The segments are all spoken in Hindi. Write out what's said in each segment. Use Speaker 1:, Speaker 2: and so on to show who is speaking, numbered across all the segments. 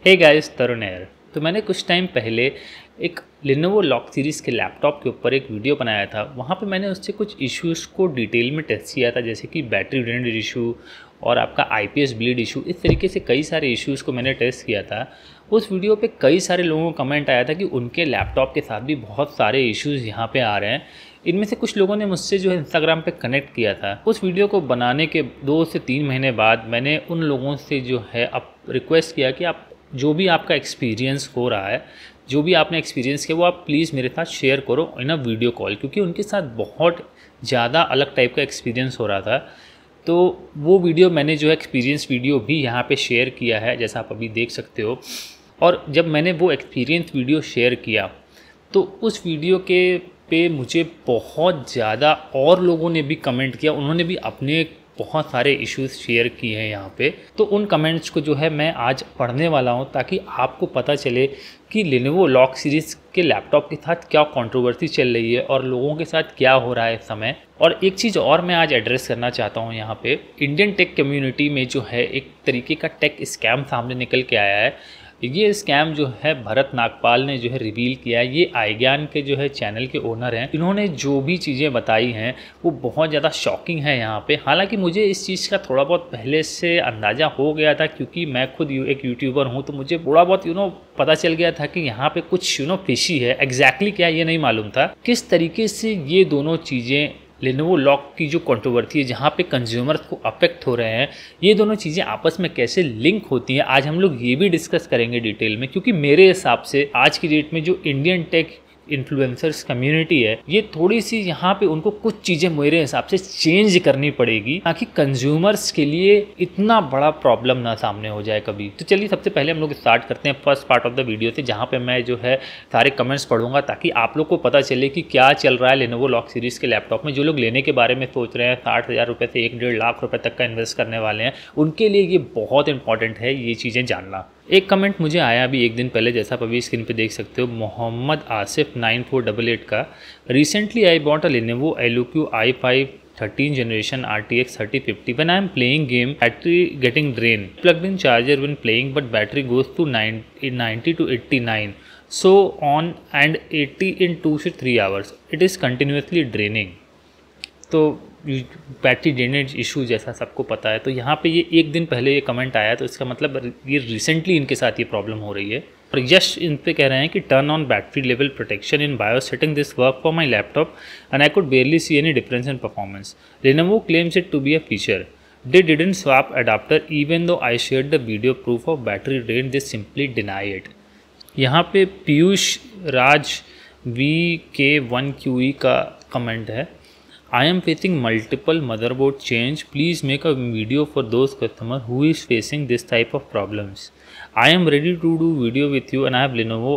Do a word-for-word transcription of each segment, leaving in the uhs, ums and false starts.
Speaker 1: हे गाइस, तरुण है। तो मैंने कुछ टाइम पहले एक Lenovo लॉक सीरीज़ के लैपटॉप के ऊपर एक वीडियो बनाया था। वहाँ पे मैंने उससे कुछ इश्यूज़ को डिटेल में टेस्ट किया था, जैसे कि बैटरी ड्रेन इशू और आपका आईपीएस ब्लीड इशू। इस तरीके से कई सारे इश्यूज़ को मैंने टेस्ट किया था। उस वीडियो पे कई सारे लोगों का कमेंट आया था कि उनके लैपटॉप के साथ भी बहुत सारे इश्यूज़ यहाँ पे आ रहे हैं। इनमें से कुछ लोगों ने मुझसे जो है इंस्टाग्राम पे कनेक्ट किया था। उस वीडियो को बनाने के दो से तीन महीने बाद मैंने उन लोगों से जो है अब रिक्वेस्ट किया कि आप जो भी आपका एक्सपीरियंस हो रहा है, जो भी आपने एक्सपीरियंस किया, वो आप प्लीज़ मेरे साथ शेयर करो इन अ वीडियो कॉल, क्योंकि उनके साथ बहुत ज़्यादा अलग टाइप का एक्सपीरियंस हो रहा था। तो वो वीडियो मैंने जो है एक्सपीरियंस वीडियो भी यहाँ पे शेयर किया है, जैसा आप अभी देख सकते हो। और जब मैंने वो एक्सपीरियंस वीडियो शेयर किया तो उस वीडियो के पे मुझे बहुत ज़्यादा और लोगों ने भी कमेंट किया, उन्होंने भी अपने बहुत सारे इश्यूज़ शेयर किए हैं यहाँ पे। तो उन कमेंट्स को जो है मैं आज पढ़ने वाला हूँ, ताकि आपको पता चले कि Lenovo लॉक सीरीज़ के लैपटॉप के साथ क्या कंट्रोवर्सी चल रही है और लोगों के साथ क्या हो रहा है इस समय। और एक चीज़ और मैं आज एड्रेस करना चाहता हूँ यहाँ पे, इंडियन टेक कम्युनिटी में जो है एक तरीके का टेक स्कैम सामने निकल के आया है। ये स्कैम जो है भरत नागपाल ने जो है रिवील किया है। ये आईज्ञान के जो है चैनल के ओनर हैं। इन्होंने जो भी चीज़ें बताई हैं वो बहुत ज़्यादा शॉकिंग है यहाँ पे। हालांकि मुझे इस चीज़ का थोड़ा बहुत पहले से अंदाज़ा हो गया था, क्योंकि मैं खुद एक यूट्यूबर हूँ, तो मुझे थोड़ा बहुत यू नो पता चल गया था कि यहाँ पे कुछ यू नो फिशी है। एग्जैक्टली क्या ये नहीं मालूम था। किस तरीके से ये दोनों चीज़ें Lenovo लॉक की जो कंट्रोवर्सी है, जहाँ पे कंज्यूमर्स को अफेक्ट हो रहे हैं, ये दोनों चीज़ें आपस में कैसे लिंक होती हैं, आज हम लोग ये भी डिस्कस करेंगे डिटेल में। क्योंकि मेरे हिसाब से आज की डेट में जो इंडियन टेक इन्फ्लुएंसर्स कम्युनिटी है, ये थोड़ी सी यहाँ पे उनको कुछ चीज़ें मेरे हिसाब से चेंज करनी पड़ेगी, ताकि कंज्यूमर्स के लिए इतना बड़ा प्रॉब्लम ना सामने हो जाए कभी। तो चलिए सबसे पहले हम लोग स्टार्ट करते हैं first part of the video से, जहाँ पे मैं जो है सारे कमेंट्स पढ़ूंगा, ताकि आप लोग को पता चले कि क्या चल रहा है Lenovo लॉक सीरीज़ के लैपटॉप में। जो लोग लेने के बारे में सोच रहे हैं, साठ हज़ार रुपये से एक डेढ़ लाख रुपये तक का इन्वेस्ट करने वाले हैं, उनके लिए ये बहुत इंपॉर्टेंट है ये चीज़ें जानना। एक कमेंट मुझे आया अभी एक दिन पहले, जैसा आप अभी स्क्रीन पे देख सकते हो, Mohammad Asif nine four eight eight का। Recently I bought a Lenovo L O Q i five thirteen generation R T X thirty fifty. When I am playing game, battery getting drained. Plugged in charger when playing, but battery goes to ninety to eighty-nine. So on and eighty in two to three hours. It is continuously draining. तो बैटरी ड्रेनेज इशू जैसा सबको पता है। तो यहाँ पे ये एक दिन पहले ये कमेंट आया, तो इसका मतलब ये रिसेंटली इनके साथ ये प्रॉब्लम हो रही है। और यश इन पे कह रहे हैं कि turn on battery level protection in BIOS setting, this work for my laptop and I could barely see any difference in performance. Lenovo claims it to be a feature. They didn't swap adapter even though I shared the video proof of battery drain. They simply deny it. यहाँ पे Piyush Raj V K one Q E का कमेंट है। I am facing multiple motherboard change. Please make a video for those customer who is facing this type of problems. I am ready to do video with you and I have Lenovo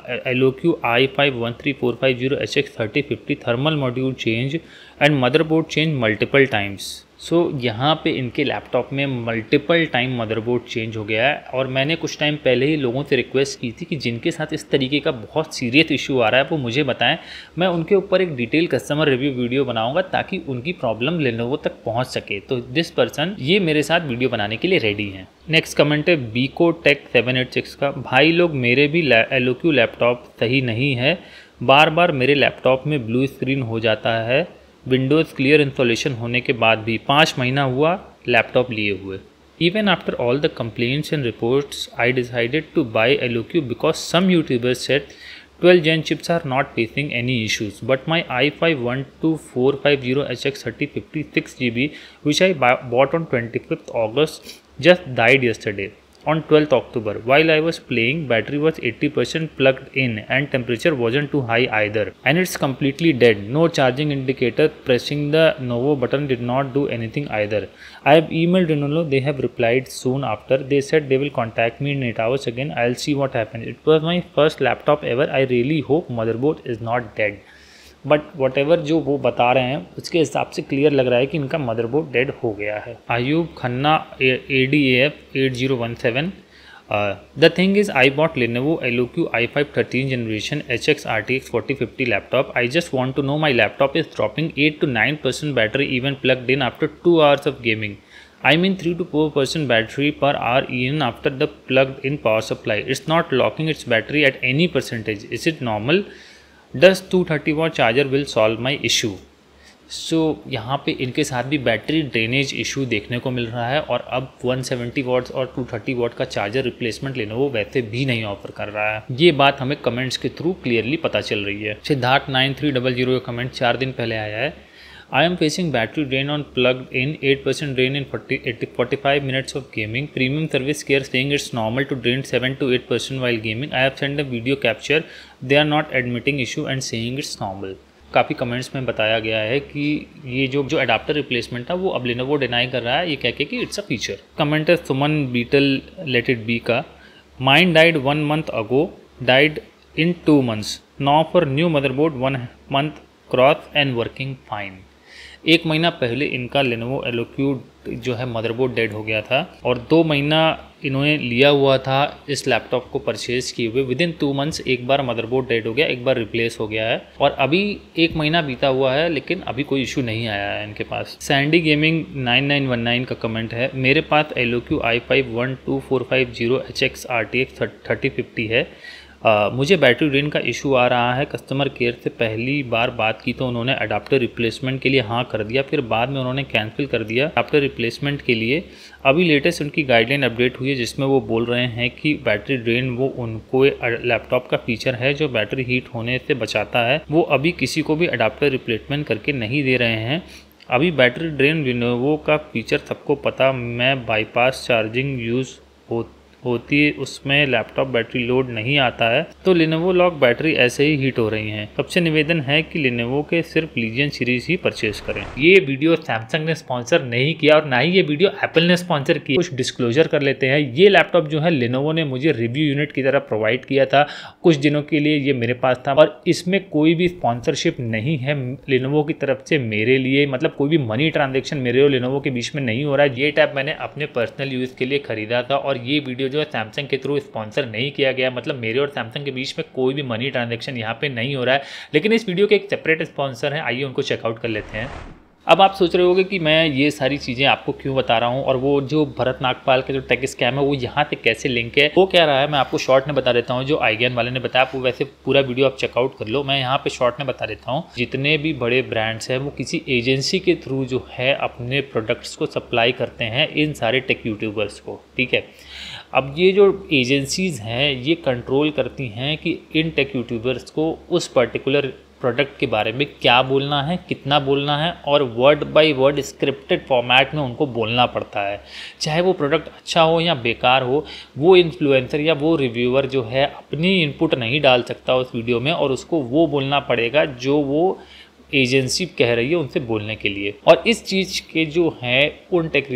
Speaker 1: L O Q i five one three four five zero H X thirty fifty thermal module change and motherboard change multiple times. So so, यहाँ पे इनके लैपटॉप में मल्टीपल टाइम मदरबोर्ड चेंज हो गया है। और मैंने कुछ टाइम पहले ही लोगों से रिक्वेस्ट की थी कि जिनके साथ इस तरीके का बहुत सीरियस इशू आ रहा है वो मुझे बताएं, मैं उनके ऊपर एक डिटेल कस्टमर रिव्यू वीडियो बनाऊंगा, ताकि उनकी प्रॉब्लम Lenovo तक पहुँच सके। तो दिस पर्सन ये मेरे साथ वीडियो बनाने के लिए रेडी हैं। नेक्स्ट कमेंट है बीको टेक सेवन एट सिक्स का। भाई लोग, मेरे भी L O Q लैपटॉप सही नहीं है, बार बार मेरे लैपटॉप में ब्लू स्क्रीन हो जाता है, विंडोज़ क्लियर इंस्टॉलेशन होने के बाद भी। पाँच महीना हुआ लैपटॉप लिए हुए। Even after all the complaints and reports I decided to buy L O Q because some YouTubers said twelve gen chips are not facing any issues, but my i five one two four five zero H X thirty fifty six G B which I bought on twenty-fifth August just died yesterday. On twelfth October, while I was playing, battery was eighty percent plugged in and temperature wasn't too high either, and it's completely dead. No charging indicator. Pressing the Novo button did not do anything either. I have emailed Lenovo. They have replied soon after. They said they will contact me in eight hours again. I'll see what happens. It was my first laptop ever. I really hope motherboard is not dead. But whatever जो वो बता रहे हैं उसके हिसाब से क्लियर लग रहा है कि इनका मदरबोर्ड डेड हो गया है। Ayub Khanna A D A F eight zero one seven. The thing is I bought Lenovo L O Q i five thirteen generation H X R T X forty fifty laptop. I just want to know my laptop is dropping eight to nine percent battery even plugged in after two hours of gaming. I mean three to four percent battery per hour even after the plugged in power supply. It's not locking its battery at any percentage. Is it normal? Does two thirty watt charger will solve my issue? So so, यहाँ पे इनके साथ भी बैटरी ड्रेनेज इशू देखने को मिल रहा है और अब one seventy वॉट्स और two thirty वॉट का चार्जर रिप्लेसमेंट लेनोवो वैसे भी नहीं ऑफर कर रहा है। ये बात हमें कमेंट्स के थ्रू क्लियरली पता चल रही है। Siddharth nine three double zero का कमेंट चार दिन पहले आया है। I am facing battery drain on plugged in eight percent drain in forty-five minutes of gaming. Premium service care saying it's normal to drain seven to eight percent while gaming. I have sent a video capture. They are not admitting issue and saying it's normal. काफ़ी कमेंट्स में बताया गया है कि ये जो जो अडाप्टर रिप्लेसमेंट था वो अब लेनोवो डिनाई कर रहा है, ये कह के कि इट्स अ फीचर। कमेंट है Suman Beatle let it be का, mine died one month ago, died in two months, now for new motherboard one month cross and working fine. एक महीना पहले इनका लेनोवो एलोक्यू जो है मदरबोर्ड डेड हो गया था और दो महीना इन्होंने लिया हुआ था इस लैपटॉप को परचेज़ किए हुए। विद इन टू मंथ्स एक बार मदरबोर्ड डेड हो गया, एक बार रिप्लेस हो गया है और अभी एक महीना बीता हुआ है लेकिन अभी कोई इशू नहीं आया है इनके पास। Sandy gaming nine nine one nine का कमेंट है, मेरे पास LOQ I five one two four five zero H X R T X thirty fifty है। Uh, मुझे बैटरी ड्रेन का इशू आ रहा है। कस्टमर केयर से पहली बार बात की तो उन्होंने अडाप्टर रिप्लेसमेंट के लिए हाँ कर दिया, फिर बाद में उन्होंने कैंसिल कर दिया अडाप्टर रिप्लेसमेंट के लिए। अभी लेटेस्ट उनकी गाइडलाइन अपडेट हुई है जिसमें वो बोल रहे हैं कि बैटरी ड्रेन वो उनको लैपटॉप का फीचर है जो बैटरी हीट होने से बचाता है, वो अभी किसी को भी अडाप्टर रिप्लेसमेंट करके नहीं दे रहे हैं। अभी बैटरी ड्रेन लेनोवो का फीचर सबको पता, मैं बाईपास चार्जिंग यूज़ हो होती है उसमें लैपटॉप बैटरी लोड नहीं आता है, तो लेनोवो लॉक बैटरी ऐसे ही हीट हो रही हैं। सबसे निवेदन है कि लेनोवो के सिर्फ लीजियन सीरीज ही परचेज करें। ये वीडियो सैमसंग ने स्पॉन्सर नहीं किया और ना ही ये वीडियो एप्पल ने स्पॉन्सर किया। कुछ डिस्क्लोजर कर लेते हैं। ये लैपटॉप जो है लेनोवो ने मुझे रिव्यू यूनिट की तरह प्रोवाइड किया था, कुछ दिनों के लिए ये मेरे पास था और इसमें कोई भी स्पॉन्सरशिप नहीं है लेनोवो की तरफ से मेरे लिए, मतलब कोई भी मनी ट्रांजेक्शन मेरे और लेनोवो के बीच में नहीं हो रहा है। ये टैब मैंने अपने पर्सनल यूज़ के लिए खरीदा था और ये वीडियो जो है सैमसंग के थ्रू स्पॉन्सर नहीं किया गया, मतलब मेरे और सैमसंग के बीच में कोई भी मनी ट्रांजैक्शन यहाँ पे नहीं हो रहा है। लेकिन इस वीडियो के एक सेपरेट स्पॉन्सर हैं, आइए उनको चेकआउट कर लेते हैं। अब आप सोच रहे होंगे कि मैं ये सारी चीज़ें आपको क्यों बता रहा हूँ और वो जो भरत नागपाल का जो टेक स्कैम है वो यहाँ पे कैसे लिंक है, वो क्या रहा है मैं आपको शॉर्ट में बता देता हूँ। जो आईगैन वाले ने बताया वो वैसे पूरा वीडियो आप चेकआउट कर लो, मैं यहाँ पे शॉर्ट में बता देता हूँ। जितने भी बड़े ब्रांड्स हैं वो किसी एजेंसी के थ्रू जो है अपने प्रोडक्ट्स को सप्लाई करते हैं इन सारे टेक यूट्यूबर्स को, ठीक है। अब ये जो एजेंसीज़ हैं ये कंट्रोल करती हैं कि इन टेक यूट्यूबर्स को उस पर्टिकुलर प्रोडक्ट के बारे में क्या बोलना है, कितना बोलना है और word by word scripted format में उनको बोलना पड़ता है। चाहे वो प्रोडक्ट अच्छा हो या बेकार हो, वो इन्फ्लुएंसर या वो रिव्यूअर जो है अपनी इनपुट नहीं डाल सकता उस वीडियो में और उसको वो बोलना पड़ेगा जो वो एजेंसी कह रही है उनसे बोलने के लिए। और इस चीज़ के जो है उन टेक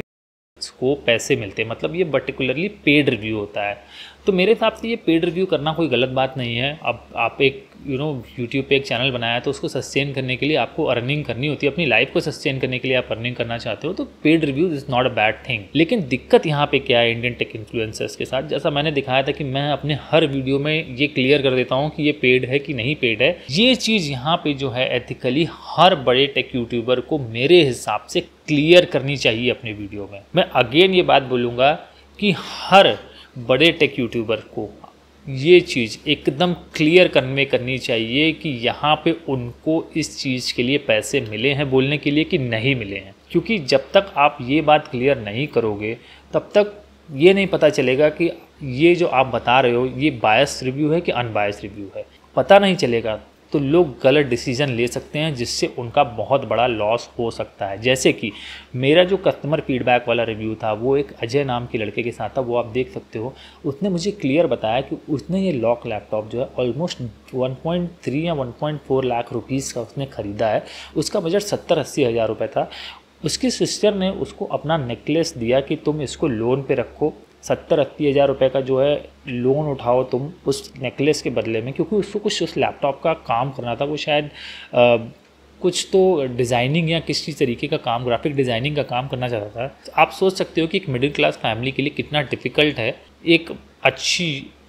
Speaker 1: को पैसे मिलते हैं, मतलब ये पर्टिकुलरली पेड रिव्यू होता है। तो मेरे हिसाब से ये पेड रिव्यू करना कोई गलत बात नहीं है। अब आप एक यू नो यूट्यूब पे एक चैनल बनाया तो उसको सस्टेन करने के लिए आपको अर्निंग करनी होती है, अपनी लाइफ को सस्टेन करने के लिए आप अर्निंग करना चाहते हो तो paid reviews is not a bad thing. लेकिन दिक्कत यहाँ पे क्या है इंडियन टेक इन्फ्लुएंसर्स के साथ, जैसा मैंने दिखाया था कि मैं अपने हर वीडियो में ये क्लियर कर देता हूँ कि ये पेड है कि नहीं पेड है। ये चीज़ यहाँ पे जो है एथिकली हर बड़े टेक यूट्यूबर को मेरे हिसाब से क्लियर करनी चाहिए अपने वीडियो में। मैं अगेन ये बात बोलूँगा कि हर बड़े टेक यूट्यूबर को ये चीज़ एकदम क्लियर करने करनी चाहिए कि यहाँ पे उनको इस चीज़ के लिए पैसे मिले हैं बोलने के लिए कि नहीं मिले हैं। क्योंकि जब तक आप ये बात क्लियर नहीं करोगे तब तक ये नहीं पता चलेगा कि ये जो आप बता रहे हो ये बायस रिव्यू है कि अनबायस रिव्यू है। पता नहीं चलेगा तो लोग गलत डिसीजन ले सकते हैं जिससे उनका बहुत बड़ा लॉस हो सकता है। जैसे कि मेरा जो कस्टमर फीडबैक वाला रिव्यू था वो एक अजय नाम के लड़के के साथ था, वो आप देख सकते हो। उसने मुझे क्लियर बताया कि उसने ये लॉक लैपटॉप जो है ऑलमोस्ट वन पॉइंट थ्री या one point four lakh rupees का उसने ख़रीदा है। उसका बजट सत्तर अस्सी हज़ार रुपये था। उसकी सिस्टर ने उसको अपना नेकलेस दिया कि तुम इसको लोन पे रखो, सत्तर अस्सी हज़ार रुपये का जो है लोन उठाओ तुम उस नेकलेस के बदले में, क्योंकि उसको कुछ उस लैपटॉप का काम करना था। वो शायद आ, कुछ तो डिज़ाइनिंग या किसी तरीके का काम, ग्राफिक डिज़ाइनिंग का काम करना चाहता था। आप सोच सकते हो कि एक मिडिल क्लास फैमिली के लिए कितना डिफ़िकल्ट है एक अच्छी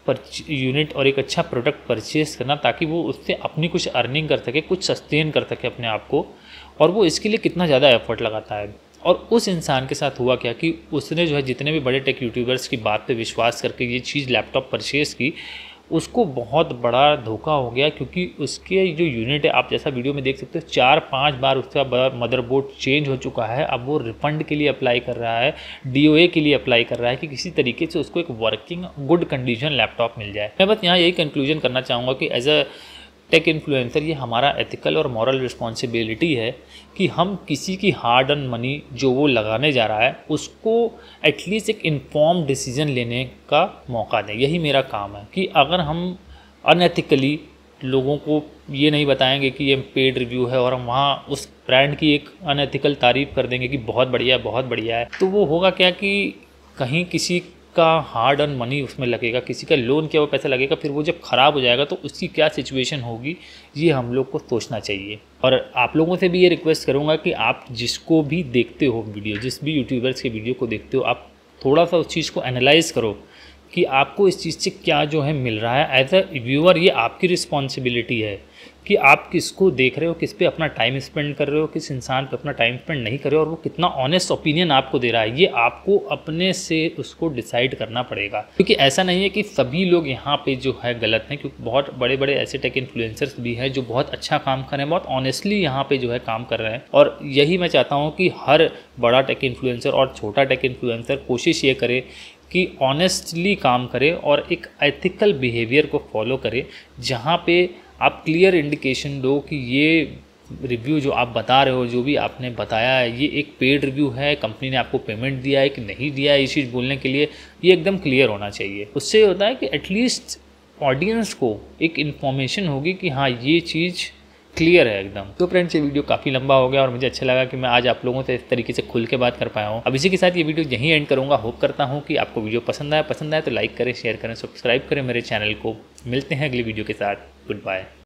Speaker 1: यूनिट और एक अच्छा प्रोडक्ट परचेज़ करना ताकि वो उससे अपनी कुछ अर्निंग कर सके, कुछ सस्टेन कर सके अपने आप को, और वो इसके लिए कितना ज़्यादा एफर्ट लगाता है। और उस इंसान के साथ हुआ क्या कि उसने जो है जितने भी बड़े टेक यूट्यूबर्स की बात पे विश्वास करके ये चीज़ लैपटॉप परचेज़ की, उसको बहुत बड़ा धोखा हो गया, क्योंकि उसके जो यूनिट है, आप जैसा वीडियो में देख सकते हो, चार पांच बार उसका मदरबोर्ड चेंज हो चुका है। अब वो रिफंड के लिए अप्लाई कर रहा है, डीओए के लिए अप्लाई कर रहा है कि किसी तरीके से उसको एक वर्किंग गुड कंडीशन लैपटॉप मिल जाए। मैं बस यहाँ यही कंक्लूजन करना चाहूँगा कि एज अ टेक इन्फ्लुएंसर ये हमारा एथिकल और मॉरल रिस्पॉन्सिबिलिटी है कि हम किसी की हार्ड अर्न मनी जो वो लगाने जा रहा है उसको एटलीस्ट एक इन्फॉर्म डिसीजन लेने का मौका दें। यही मेरा काम है कि अगर हम अनएथिकली लोगों को ये नहीं बताएंगे कि ये पेड रिव्यू है और हम वहाँ उस ब्रांड की एक अनएथिकल तारीफ़ कर देंगे कि बहुत बढ़िया है बहुत बढ़िया है, तो वो होगा क्या कि कहीं किसी का हार्ड अर्न मनी उसमें लगेगा, किसी का लोन किया हुआ पैसा लगेगा, फिर वो जब ख़राब हो जाएगा तो उसकी क्या सिचुएशन होगी, ये हम लोग को सोचना चाहिए। और आप लोगों से भी ये रिक्वेस्ट करूँगा कि आप जिसको भी देखते हो वीडियो, जिस भी यूट्यूबर्स के वीडियो को देखते हो, आप थोड़ा सा उस चीज़ को एनालाइज़ करो कि आपको इस चीज़ से क्या जो है मिल रहा है। एज अ व्यूअर ये आपकी रिस्पॉन्सिबिलिटी है कि आप किसको देख रहे हो, किस पे अपना टाइम स्पेंड कर रहे हो, किस इंसान पे अपना टाइम स्पेंड नहीं कर रहे हो, और वो कितना ऑनेस्ट ओपिनियन आपको दे रहा है, ये आपको अपने से उसको डिसाइड करना पड़ेगा। क्योंकि ऐसा नहीं है कि सभी लोग यहाँ पे जो है गलत हैं, क्योंकि बहुत बड़े बड़े ऐसे टेक इन्फ्लुएंसर्स भी हैं जो बहुत अच्छा काम कर रहे हैं, बहुत ऑनेस्टली यहाँ पे जो है काम कर रहे हैं। और यही मैं चाहता हूँ कि हर बड़ा टेक इन्फ्लुएंसर और छोटा टेक इन्फ्लुएंसर कोशिश ये करे कि ऑनेस्टली काम करे और एक एथिकल बिहेवियर को फॉलो करे, जहाँ पे आप क्लियर इंडिकेशन दो कि ये रिव्यू जो आप बता रहे हो, जो भी आपने बताया है, ये एक पेड रिव्यू है, कंपनी ने आपको पेमेंट दिया है कि नहीं दिया है, ये चीज़ बोलने के लिए ये एकदम क्लियर होना चाहिए। उससे होता है कि एटलीस्ट ऑडियंस को एक इन्फॉर्मेशन होगी कि हाँ ये चीज़ क्लियर है एकदम। तो फ्रेंड्स ये वीडियो काफ़ी लंबा हो गया और मुझे अच्छा लगा कि मैं आज आप लोगों से इस तरीके से खुल के बात कर पाया हूँ। अब इसी के साथ ये वीडियो यहीं एंड करूँगा। होप करता हूँ कि आपको वीडियो पसंद आया पसंद आया तो लाइक करें, शेयर करें, सब्सक्राइब करें मेरे चैनल को। मिलते हैं अगली वीडियो के साथ। Good bye.